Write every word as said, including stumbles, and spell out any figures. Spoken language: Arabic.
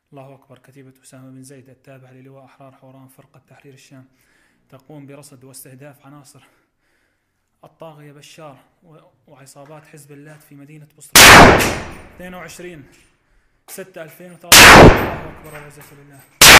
الله أكبر. كتيبة أسامة بن زيد التابعة للواء أحرار حوران فرقة تحرير الشام تقوم برصد واستهداف عناصر الطاغية بشار وعصابات حزب الله في مدينة بصرة اثنين وعشرين ستة ألفين وثلاثة عشر. الله أكبر وعزة لله.